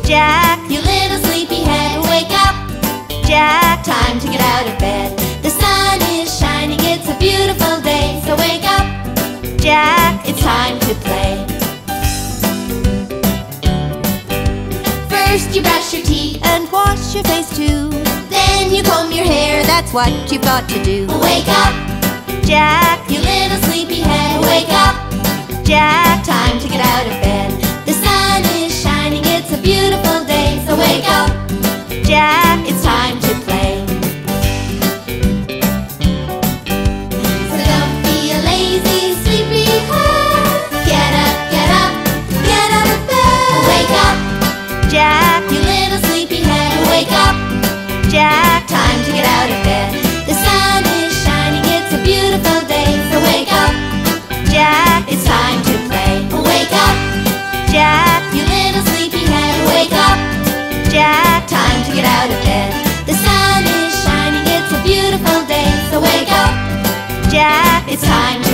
Jack, you little sleepyhead, wake up. Jack, Time to get out of bed. The sun is shining, it's a beautiful day. So wake up, Jack, it's time to play. First you brush your teeth and wash your face too. Then you comb your hair, That's what you've got to do. wake up. Jack, You little sleepyhead, wake up. Jack, Time to get out of bed. The sun is shining, it's a beautiful day. So wake up, Jack, it's time to play. So don't be a lazy sleepyhead. Get up, get up, get out of bed. Wake up, Jack, you little sleepyhead, wake up. Jack, Time to get out of bed. The sun is shining, it's a beautiful day. So wake up, Jack, it's time to play. Wake up, Jack, you little sleepyhead, wake up. Jack, Time to get out of bed. The sun is shining, it's a beautiful day. So wake up, Jack, it's time